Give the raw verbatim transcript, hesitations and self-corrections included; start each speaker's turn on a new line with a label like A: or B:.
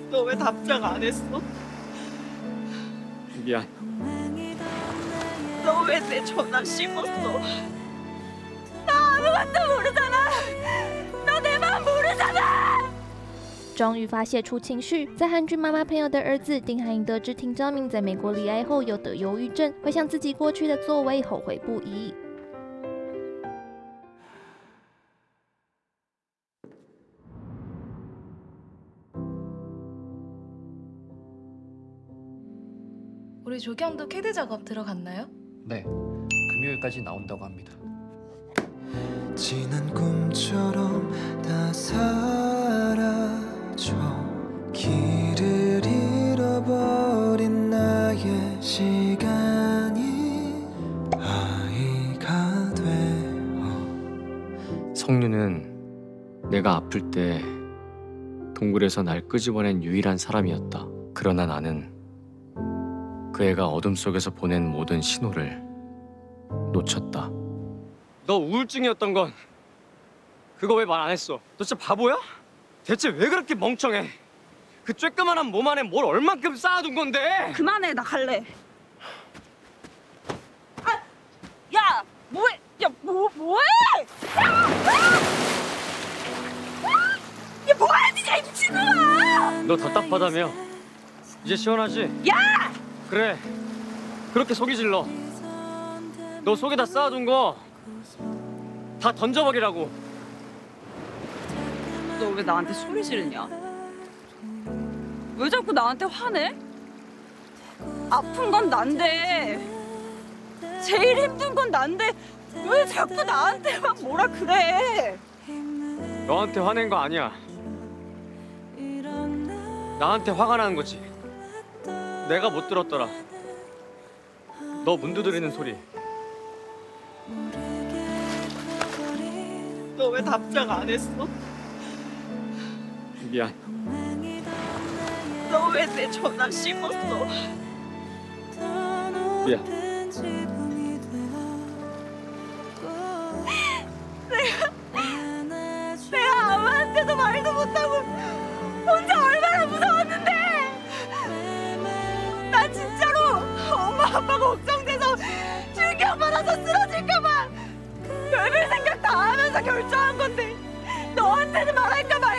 A: 너 왜 답장 안 했어?
B: 미안.
A: 너 왜 내 전화 씹었어? 나 아무것도 모르잖아. 너 내 마음 모르잖아.
C: 终于发泄出情绪，在韩剧《妈妈朋友》的儿子丁海寅得知廷昭明在美国离癌后有得忧郁症，回想自己过去的作为，后悔不已。
D: 우리 조경도 캐드 작업 들어갔나요?
E: 네, 금요일까지 나온다고 합니다.
F: 지난 꿈처럼 다 사라져 길을 잃어버린 나의 시간이 아이가 되어
B: 성유는 내가 아플 때 동굴에서 날 끄집어낸 유일한 사람이었다. 그러나 나는 그 애가 어둠 속에서 보낸 모든 신호를 놓쳤다. 너 우울증이었던 건 그거 왜 말 안 했어? 너 진짜 바보야? 대체 왜 그렇게 멍청해? 그 쬐끄만한 몸 안에 뭘 얼만큼 쌓아둔 건데?
A: 그만해, 나 갈래. 아, 야, 뭐해? 야, 뭐 뭐해? 야, 야, 뭐하는 짓이야, 이 미친놈아!
B: 너 답답하다며? 이제 시원하지?
A: 야!
B: 그래, 그렇게 속이 질러. 너 속에다 쌓아둔 거 다 던져버리라고.
A: 너 왜 나한테 소리 지르냐? 왜 자꾸 나한테 화내? 아픈 건 난데, 제일 힘든 건 난데 왜 자꾸 나한테만 뭐라 그래?
B: 너한테 화낸 거 아니야. 나한테 화가 나는 거지. 내가 못 들었더라. 너 문 두드리는 소리.
A: 너 왜 답장 안 했어?
B: 미안.
A: 너 왜 내 전화 씹었어?
B: 미안.
A: 내가 내가 아무한테도 말도 못하고 혼자 얼마나 무서웠는데. 나 진짜로 엄마 아빠가 걱정돼서 충격받아서 쓰러질까봐 별별 생각 다 하면서 결정한 건데 너한테는 말할까 말